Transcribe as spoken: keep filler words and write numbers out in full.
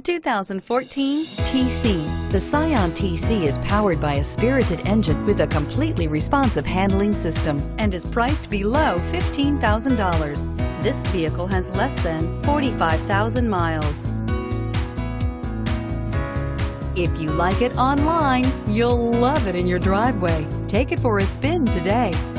two thousand fourteen T C. The Scion T C is powered by a spirited engine with a completely responsive handling system and is priced below fifteen thousand dollars. This vehicle has less than forty-five thousand miles. If you like it online, you'll love it in your driveway. Take it for a spin today.